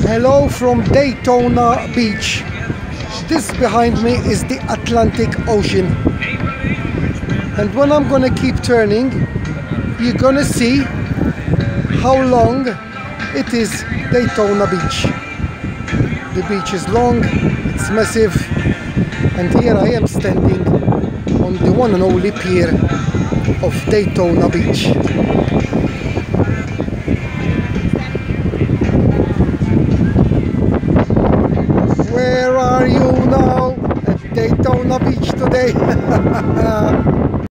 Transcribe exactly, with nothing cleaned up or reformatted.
Hello from Daytona Beach. This behind me is the Atlantic Ocean. And when I'm gonna keep turning, you're gonna see how long it is Daytona Beach. The beach is long, it's massive, and here I am standing on the one and only pier of Daytona Beach. Where are you now at Daytona Beach today?